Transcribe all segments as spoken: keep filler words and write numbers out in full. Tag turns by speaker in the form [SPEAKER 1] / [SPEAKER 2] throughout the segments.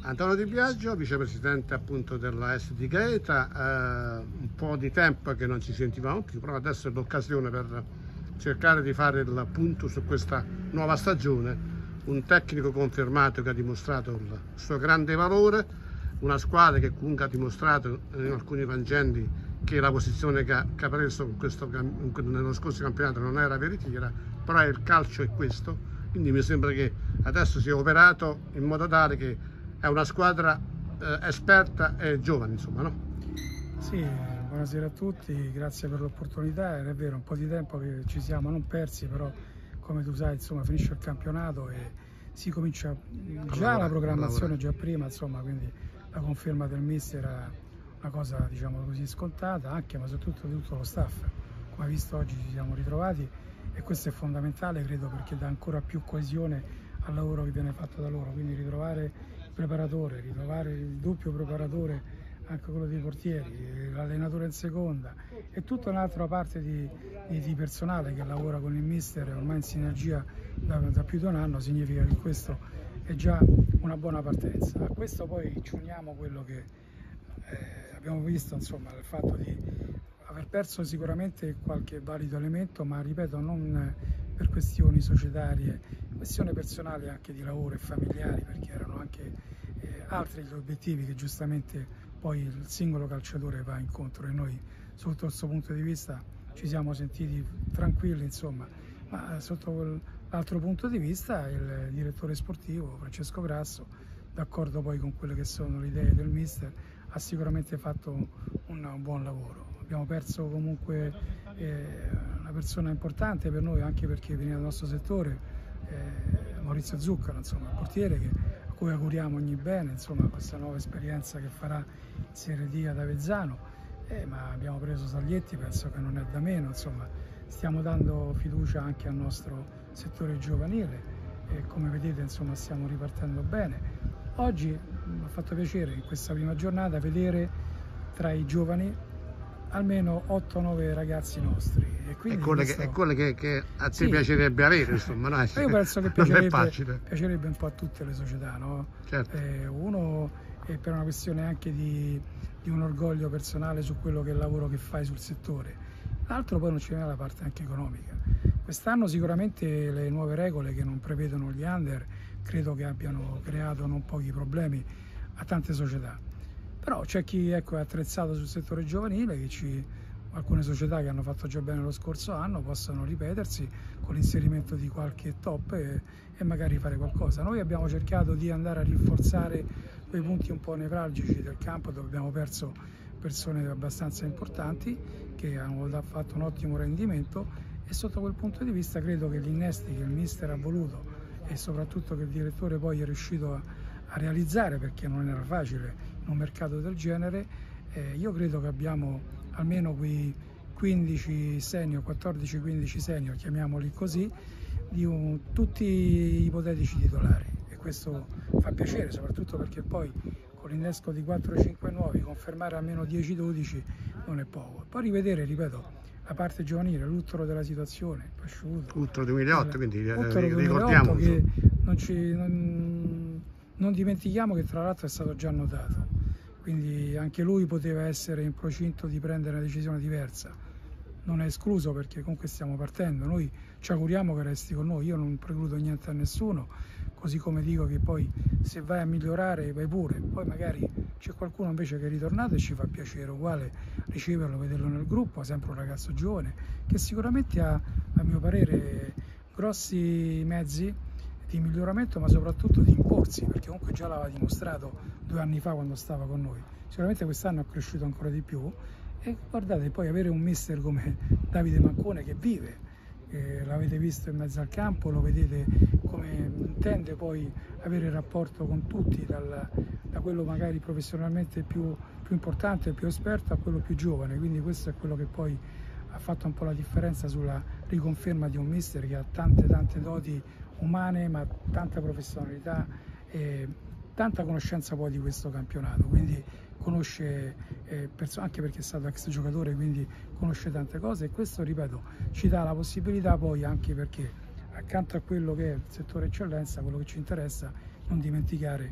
[SPEAKER 1] Antonio Di Biagio, vicepresidente appunto della S D Gaeta, eh, un po' di tempo che non ci sentivamo più, però adesso è l'occasione per cercare di fare il punto su questa nuova stagione. Un tecnico confermato che ha dimostrato il suo grande valore, una squadra che comunque ha dimostrato in alcuni frangenti che la posizione che ha, che ha preso in questo, nello scorso campionato non era veritiera, però il calcio è questo, quindi mi sembra che adesso sia operato in modo tale che è una squadra eh, esperta e giovane, insomma, no?
[SPEAKER 2] Sì, buonasera a tutti, grazie per l'opportunità. È vero, un po' di tempo che ci siamo non persi, però come tu sai, insomma, finisce il campionato e si comincia già la programmazione già prima, insomma, quindi la conferma del mister era una cosa, diciamo così, scontata, anche ma soprattutto di tutto lo staff. Come hai visto oggi ci siamo ritrovati e questo è fondamentale, credo, perché dà ancora più coesione al lavoro che viene fatto da loro, quindi ritrovare il preparatore, ritrovare il doppio preparatore, anche quello dei portieri, l'allenatore in seconda e tutta un'altra parte di, di, di personale che lavora con il mister ormai in sinergia da, da più di un anno, significa che questo è già una buona partenza. A questo poi ci uniamo quello che eh, abbiamo visto, insomma, il fatto di aver perso sicuramente qualche valido elemento, ma ripeto, non per questioni societarie, questioni personali anche di lavoro e familiari, perché erano anche eh, altri gli obiettivi che giustamente poi il singolo calciatore va incontro e noi sotto questo punto di vista ci siamo sentiti tranquilli, insomma, ma sotto l'altro punto di vista il direttore sportivo Francesco Grasso, d'accordo poi con quelle che sono le idee del mister, ha sicuramente fatto un, un buon lavoro. Abbiamo perso comunque eh, una persona importante per noi, anche perché veniva dal nostro settore, eh, Maurizio Zuccaro, insomma, il portiere che, a cui auguriamo ogni bene, insomma, questa nuova esperienza che farà in Serie D ad Avezzano, eh, ma abbiamo preso Saglietti, penso che non è da meno, insomma, stiamo dando fiducia anche al nostro settore giovanile e come vedete, insomma, stiamo ripartendo bene. Oggi mi ha fatto piacere in questa prima giornata vedere tra i giovani almeno otto nove ragazzi nostri. E quindi
[SPEAKER 1] è quello,
[SPEAKER 2] questo...
[SPEAKER 1] che, è quello che, che a te
[SPEAKER 2] sì.
[SPEAKER 1] piacerebbe avere, insomma, no?
[SPEAKER 2] Io penso che piacerebbe, piacerebbe un po' a tutte le società, no?
[SPEAKER 1] Certo.
[SPEAKER 2] Eh, uno è per una questione anche di, di un orgoglio personale su quello che è il lavoro che fai sul settore, l'altro poi non ci viene la parte anche economica. Quest'anno sicuramente le nuove regole che non prevedono gli under credo che abbiano creato non pochi problemi a tante società. Però c'è chi, ecco, è attrezzato sul settore giovanile, che ci, alcune società che hanno fatto già bene lo scorso anno possono ripetersi con l'inserimento di qualche top e, e magari fare qualcosa. Noi abbiamo cercato di andare a rinforzare quei punti un po' nevralgici del campo dove abbiamo perso persone abbastanza importanti che hanno fatto un ottimo rendimento e sotto quel punto di vista credo che gli innesti che il mister ha voluto e soprattutto che il direttore poi è riuscito a, a realizzare, perché non era facile in un mercato del genere, eh, io credo che abbiamo almeno quei quindici senior, quattordici quindici senior, chiamiamoli così, di un, tutti ipotetici titolari e questo fa piacere, soprattutto perché poi con l'innesco di quattro cinque nuovi confermare almeno dieci dodici non è poco. Poi rivedere, ripeto, la parte giovanile, l'ultimo della situazione, Pasciuto.
[SPEAKER 1] Ultimo duemilaotto, quindi
[SPEAKER 2] Ultimo
[SPEAKER 1] ricordiamo
[SPEAKER 2] che non, ci, non, non dimentichiamo che tra l'altro è stato già annotato, quindi anche lui poteva essere in procinto di prendere una decisione diversa. Non è escluso perché comunque stiamo partendo, noi ci auguriamo che resti con noi, io non precludo niente a nessuno, così come dico che poi se vai a migliorare vai pure, poi magari c'è qualcuno invece che è ritornato e ci fa piacere uguale riceverlo, vederlo nel gruppo, sempre un ragazzo giovane che sicuramente ha, a mio parere, grossi mezzi di miglioramento ma soprattutto di imporsi, perché comunque già l'aveva dimostrato due anni fa quando stava con noi, sicuramente quest'anno è cresciuto ancora di più. E guardate, poi avere un mister come Davide Mancone che vive, eh, l'avete visto in mezzo al campo, lo vedete come intende poi avere il rapporto con tutti, dal, da quello magari professionalmente più, più importante, più esperto, a quello più giovane, quindi questo è quello che poi ha fatto un po' la differenza sulla riconferma di un mister che ha tante tante doti umane, ma tanta professionalità e tanta conoscenza poi di questo campionato, quindi conosce eh, anche perché è stato ex giocatore, quindi conosce tante cose e questo, ripeto, ci dà la possibilità poi, anche perché accanto a quello che è il settore eccellenza, quello che ci interessa, non dimenticare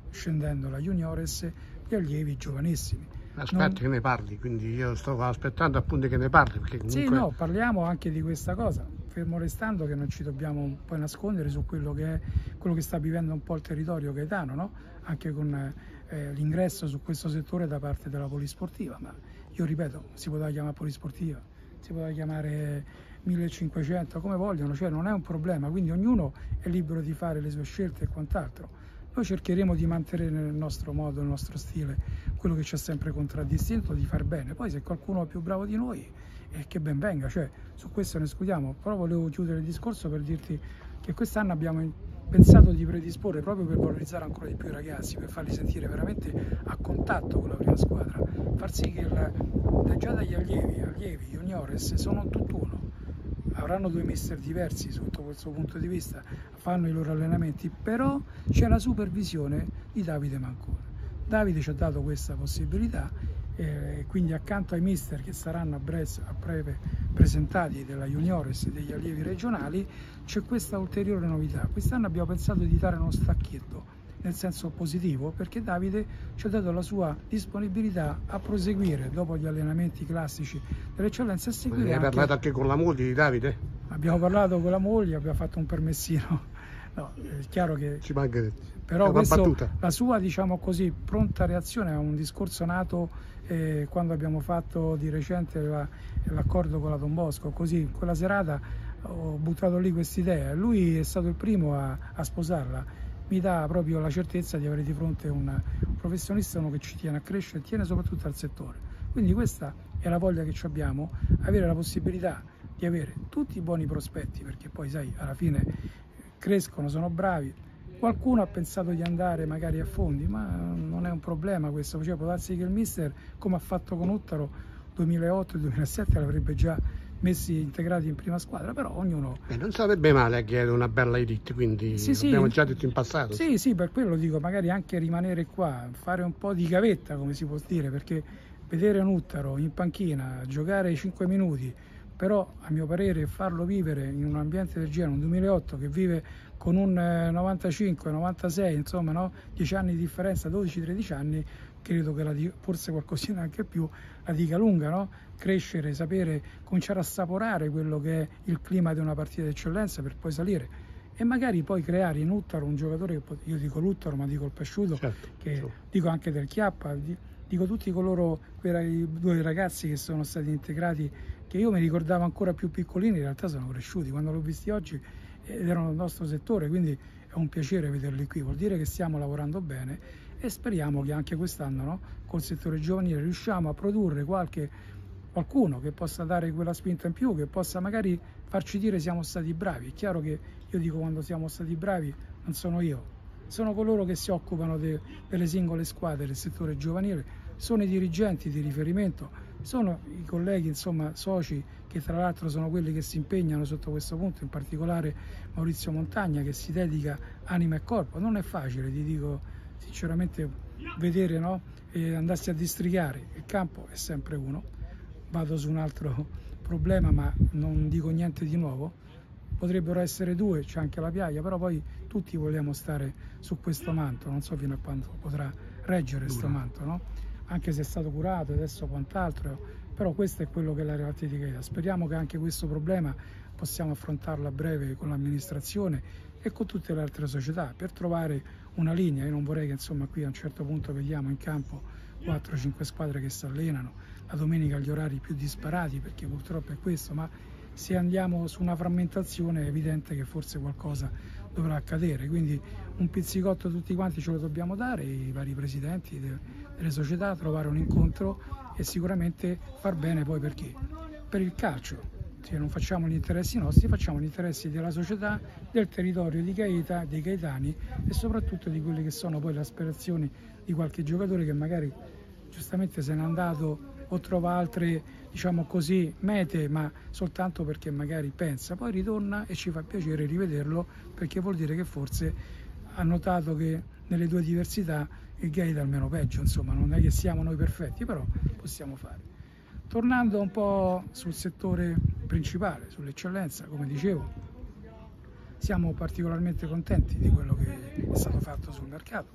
[SPEAKER 2] scendendo la Juniores, gli allievi giovanissimi.
[SPEAKER 1] Aspetta non... che ne parli, quindi io sto aspettando appunto che ne parli. Perché comunque...
[SPEAKER 2] Sì, no, parliamo anche di questa cosa, fermo restando che non ci dobbiamo poi nascondere su quello che è quello che sta vivendo un po' il territorio gaetano, no? Anche con eh, l'ingresso su questo settore da parte della polisportiva, ma io ripeto, si poteva chiamare polisportiva, si poteva chiamare millecinquecento, come vogliono, cioè non è un problema, quindi ognuno è libero di fare le sue scelte e quant'altro. Noi cercheremo di mantenere nel nostro modo, nel nostro stile, quello che ci ha sempre contraddistinto, di far bene. Poi se qualcuno è più bravo di noi, eh, che ben venga, cioè su questo ne escludiamo. Però volevo chiudere il discorso per dirti che quest'anno abbiamo pensato di predisporre proprio per valorizzare ancora di più i ragazzi, per farli sentire veramente a contatto con la prima squadra, far sì che il, già dagli allievi, allievi, juniores, sono tutt'uno. Avranno due mister diversi sotto questo punto di vista, fanno i loro allenamenti, però c'è la supervisione di Davide Mancone. Davide ci ha dato questa possibilità, eh, quindi accanto ai mister che saranno a breve, a breve presentati della Juniores e degli allievi regionali, c'è questa ulteriore novità. Quest'anno abbiamo pensato di dare uno stacchetto, nel senso positivo, perché Davide ci ha dato la sua disponibilità a proseguire dopo gli allenamenti classici dell'eccellenza e seguire.
[SPEAKER 1] Hai parlato anche con la moglie di Davide?
[SPEAKER 2] Abbiamo parlato con la moglie, abbiamo fatto un permessino. No, è chiaro che
[SPEAKER 1] ci manca,
[SPEAKER 2] però questo, la sua, diciamo così, pronta reazione a un discorso nato eh, quando abbiamo fatto di recente l'accordo con la Don Bosco. Così quella serata ho buttato lì quest'idea, lui è stato il primo a, a sposarla. Mi dà proprio la certezza di avere di fronte un, un professionista, uno che ci tiene a crescere e tiene soprattutto al settore. Quindi questa è la voglia che abbiamo, avere la possibilità di avere tutti i buoni prospetti, perché poi sai, alla fine crescono, sono bravi. Qualcuno ha pensato di andare magari a fondi, ma non è un problema questo, cioè, può darsi che il mister, come ha fatto con Uttaro duemilaotto e duemilasette, l'avrebbe già messi integrati in prima squadra, però ognuno...
[SPEAKER 1] Beh, non sarebbe male a chiedere una bella elite, quindi sì, l'abbiamo sì, già detto in passato.
[SPEAKER 2] Sì, sì, per quello dico, magari anche rimanere qua, fare un po' di gavetta, come si può dire, perché vedere un Uttaro in panchina, giocare cinque minuti, però a mio parere farlo vivere in un ambiente del genere, un duemilaotto che vive con un novantacinque, novantasei, insomma, no? dieci anni di differenza, dodici tredici anni, credo che la dica, forse qualcosina anche più, la dica lunga, no? Crescere, sapere, cominciare a assaporare quello che è il clima di una partita d'eccellenza per poi salire e magari poi creare in Uttaro un giocatore, che io dico l'Uttaro ma dico il Pesciuto, certo, che certo. Dico anche del Chiappa, dico tutti coloro, quei due ragazzi che sono stati integrati, che io mi ricordavo ancora più piccolini, in realtà sono cresciuti, quando l'ho visti oggi ed erano nel nostro settore, quindi è un piacere vederli qui, vuol dire che stiamo lavorando bene e speriamo che anche quest'anno, no, col settore giovanile riusciamo a produrre qualche, qualcuno che possa dare quella spinta in più, che possa magari farci dire siamo stati bravi. È chiaro che io dico quando siamo stati bravi non sono io, sono coloro che si occupano de, delle singole squadre del settore giovanile, sono i dirigenti di riferimento, sono i colleghi, insomma, soci, che tra l'altro sono quelli che si impegnano sotto questo punto, in particolare Maurizio Montagna che si dedica anima e corpo. Non è facile, ti dico sinceramente, vedere, no? E andarsi a districare, il campo è sempre uno. Vado su un altro problema, ma non dico niente di nuovo. Potrebbero essere due, c'è anche la Piaglia, però poi tutti vogliamo stare su questo manto, non so fino a quando potrà reggere questo manto, no? Anche se è stato curato adesso quant'altro, però questo è quello che è la realtà di Gaeta. Speriamo che anche questo problema possiamo affrontarlo a breve con l'amministrazione e con tutte le altre società per trovare una linea. Io non vorrei che, insomma, qui a un certo punto vediamo in campo quattro cinque squadre che si allenano la domenica agli orari più disparati, perché purtroppo è questo, ma se andiamo su una frammentazione è evidente che forse qualcosa dovrà accadere, quindi un pizzicotto tutti quanti ce lo dobbiamo dare, i vari presidenti delle società, trovare un incontro e sicuramente far bene. Poi perché? Per il calcio, se non facciamo gli interessi nostri, facciamo gli interessi della società, del territorio di Gaeta, dei gaetani e soprattutto di quelle che sono poi le aspirazioni di qualche giocatore che magari giustamente se n'è andato o trova altre, diciamo così, mete, ma soltanto perché magari pensa, poi ritorna e ci fa piacere rivederlo, perché vuol dire che forse ha notato che nelle due diversità il Gaeta è almeno peggio, insomma, non è che siamo noi perfetti, però possiamo fare. Tornando un po' sul settore principale, sull'eccellenza, come dicevo, siamo particolarmente contenti di quello che è stato fatto sul mercato.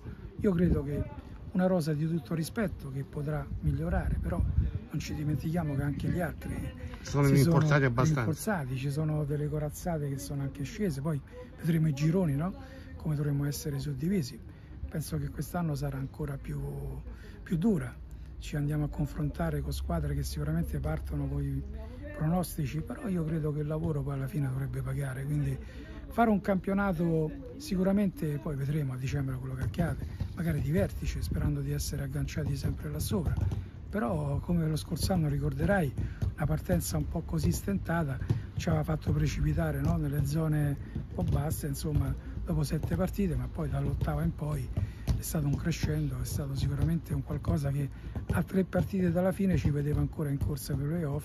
[SPEAKER 2] Io credo che una rosa di tutto rispetto che potrà migliorare, però non ci dimentichiamo che anche gli altri
[SPEAKER 1] sono
[SPEAKER 2] si
[SPEAKER 1] rinforzati
[SPEAKER 2] sono
[SPEAKER 1] abbastanza.
[SPEAKER 2] rinforzati, ci sono delle corazzate che sono anche scese, poi vedremo i gironi, no? Come dovremmo essere suddivisi. Penso che quest'anno sarà ancora più, più dura, ci andiamo a confrontare con squadre che sicuramente partono con i pronostici, però io credo che il lavoro poi alla fine dovrebbe pagare, quindi fare un campionato sicuramente, poi vedremo a dicembre quello che accade, magari di vertice, sperando di essere agganciati sempre là sopra, però come lo scorso anno ricorderai, una partenza un po' così stentata ci aveva fatto precipitare, no? Nelle zone un po' basse, insomma, dopo sette partite, ma poi dall'ottava in poi è stato un crescendo, è stato sicuramente un qualcosa che a tre partite dalla fine ci vedeva ancora in corsa per i playoff,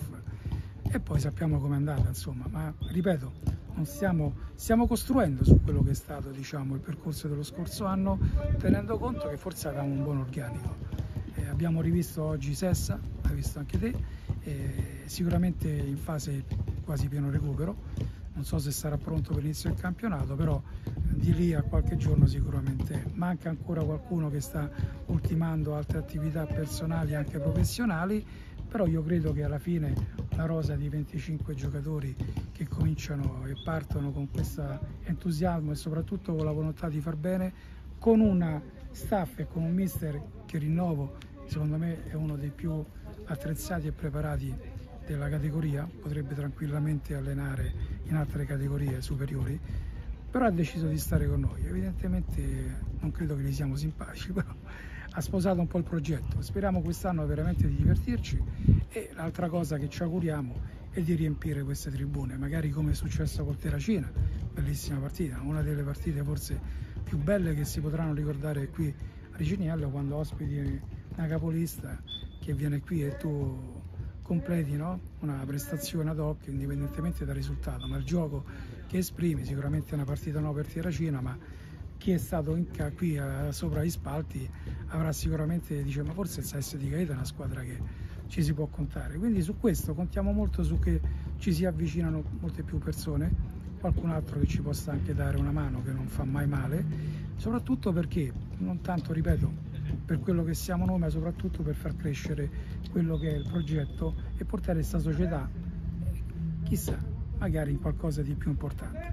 [SPEAKER 2] e poi sappiamo com'è andata, insomma, ma ripeto, non stiamo, stiamo costruendo su quello che è stato, diciamo, il percorso dello scorso anno, tenendo conto che forse avevamo un buon organico. Eh, abbiamo rivisto oggi Sessa, l'hai visto anche te, eh, sicuramente in fase quasi pieno recupero, non so se sarà pronto per l'inizio del campionato, però di lì a qualche giorno sicuramente manca ancora qualcuno che sta ultimando altre attività personali, anche professionali, però io credo che alla fine una rosa di venticinque giocatori che cominciano e partono con questo entusiasmo e soprattutto con la volontà di far bene, con una staff e con un mister che, rinnovo, secondo me è uno dei più attrezzati e preparati della categoria, potrebbe tranquillamente allenare in altre categorie superiori, però ha deciso di stare con noi. Evidentemente non credo che gli siamo simpatici, però ha sposato un po' il progetto. Speriamo quest'anno veramente di divertirci, e l'altra cosa che ci auguriamo è di riempire queste tribune, magari come è successo col Terracina, bellissima partita, una delle partite forse più belle che si potranno ricordare qui a Riciniello, quando ospiti una capolista che viene qui e tu completi, no? Una prestazione ad hoc indipendentemente dal risultato, ma il gioco che esprimi, sicuramente è una partita no per Terracina, ma chi è stato in, qui a, sopra gli spalti avrà sicuramente, dice, ma forse il S S di Gaeta è una squadra che ci si può contare, quindi su questo contiamo molto, su che ci si avvicinano molte più persone, qualcun altro che ci possa anche dare una mano, che non fa mai male, soprattutto perché, non tanto, ripeto, per quello che siamo noi, ma soprattutto per far crescere quello che è il progetto e portare questa società, chissà, magari in qualcosa di più importante.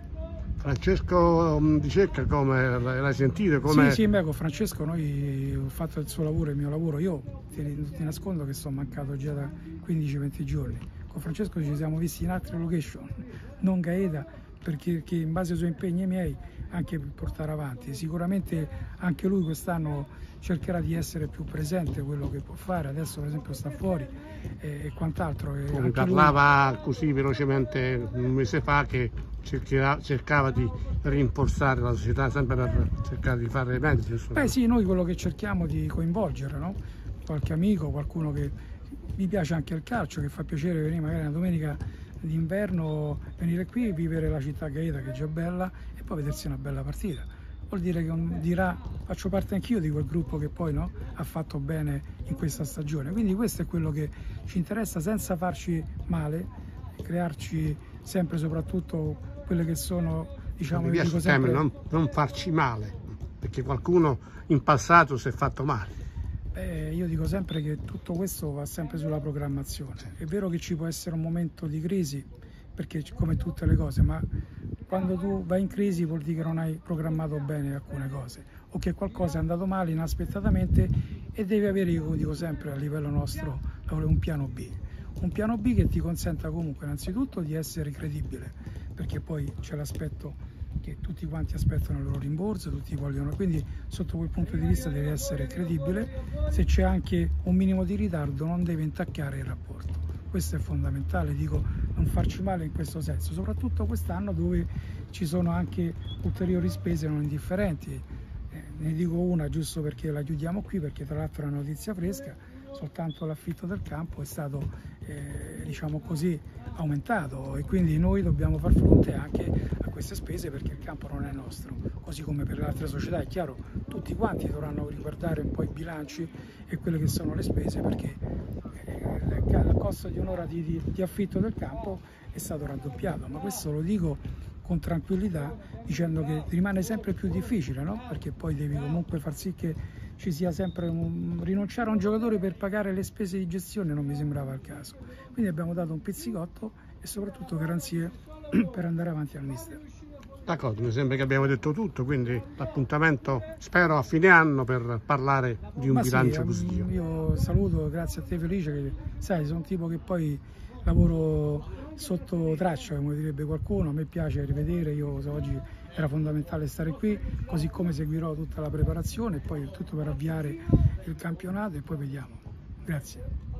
[SPEAKER 1] Francesco Di Cecca, come l'hai sentito? Come...
[SPEAKER 2] Sì, sì, beh, con Francesco noi ho fatto il suo lavoro, il mio lavoro, io ti, ti nascondo che sono mancato già da quindici venti giorni, con Francesco ci siamo visti in altre location, non Gaeta, perché, perché in base ai suoi impegni miei anche per portare avanti, sicuramente anche lui quest'anno cercherà di essere più presente, quello che può fare, adesso per esempio sta fuori e, e quant'altro.
[SPEAKER 1] Mi parlava lui... così velocemente un mese fa che cercherà, cercava di rinforzare la società sempre per cercare di fare meglio.
[SPEAKER 2] Beh sì, noi quello che cerchiamo di coinvolgere, no? Qualche amico, qualcuno che mi piace anche il calcio, che fa piacere venire magari una domenica d'inverno, venire qui, vivere la città Gaeta che è già bella e poi vedersi una bella partita. Vuol dire che dirà, faccio parte anch'io di quel gruppo che poi, no, ha fatto bene in questa stagione, quindi questo è quello che ci interessa, senza farci male, crearci sempre soprattutto quelle che sono, diciamo,
[SPEAKER 1] mi piace
[SPEAKER 2] dico sempre,
[SPEAKER 1] non, non farci male, perché qualcuno in passato si è fatto male.
[SPEAKER 2] Beh, io dico sempre che tutto questo va sempre sulla programmazione. È vero che ci può essere un momento di crisi, perché come tutte le cose, ma quando tu vai in crisi vuol dire che non hai programmato bene alcune cose, o che qualcosa è andato male inaspettatamente e devi avere, io dico sempre a livello nostro, un piano B. Un piano B che ti consenta comunque innanzitutto di essere credibile, perché poi c'è l'aspetto che tutti quanti aspettano il loro rimborso, tutti vogliono, quindi sotto quel punto di vista devi essere credibile, se c'è anche un minimo di ritardo non deve intaccare il rapporto. Questo è fondamentale, dico, non farci male in questo senso, soprattutto quest'anno dove ci sono anche ulteriori spese non indifferenti. Eh, ne dico una giusto perché la chiudiamo qui, perché tra l'altro è una notizia fresca, soltanto l'affitto del campo è stato, eh, diciamo così, aumentato, e quindi noi dobbiamo far fronte anche a queste spese perché il campo non è nostro, così come per le altre società. È chiaro, tutti quanti dovranno riguardare un po' i bilanci e quelle che sono le spese, perché il costo di un'ora di, di, di affitto del campo è stato raddoppiato, ma questo lo dico con tranquillità, dicendo che rimane sempre più difficile, no? Perché poi devi comunque far sì che ci sia sempre un... rinunciare a un giocatore per pagare le spese di gestione non mi sembrava il caso. Quindi abbiamo dato un pizzicotto e soprattutto garanzie per andare avanti al mister.
[SPEAKER 1] D'accordo, mi sembra che abbiamo detto tutto, quindi l'appuntamento spero a fine anno per parlare di un
[SPEAKER 2] Ma
[SPEAKER 1] bilancio
[SPEAKER 2] sì,
[SPEAKER 1] positivo.
[SPEAKER 2] Io saluto, grazie a te Felice, che sai, sono un tipo che poi lavoro sotto traccia, come direbbe qualcuno, a me piace rivedere, io so, oggi era fondamentale stare qui, così come seguirò tutta la preparazione e poi tutto per avviare il campionato e poi vediamo. Grazie.